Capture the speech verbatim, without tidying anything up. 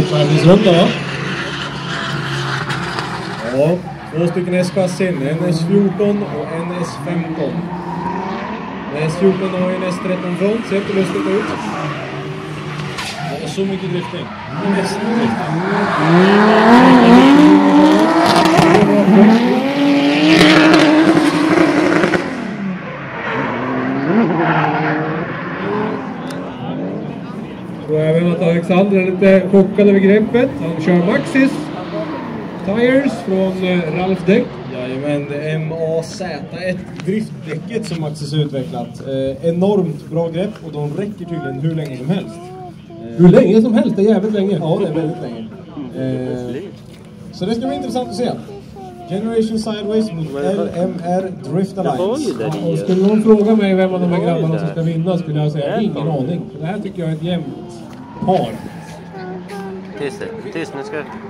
Tävlingsrunda va? Ja, två stycken S-chassin, en S fjorton och en S femton. S fjorton har ju en S tretton front, ser inte lustigt ut. Och så mycket drifting. Nästan drifting. Så även att Alexander är lite chockad över greppet. Han kör Maxis Tires från eh, Ralf Däck. Jajamän, det är M A Z ett driftdäcket som Maxis har utvecklat. Eh, enormt bra grepp och de räcker tydligen hur länge som helst. Eh, hur länge som helst? Det är jävligt länge. Ja, det är väldigt länge. Eh, så det ska bli intressant att se. Generation Sideways mot L M R Drift Alliance. Ja, och skulle någon fråga mig vem av de här grabbarna som ska vinna skulle jag säga ingen aning. Det här tycker jag är ett jämnt par. Tyst, tyst, nu ska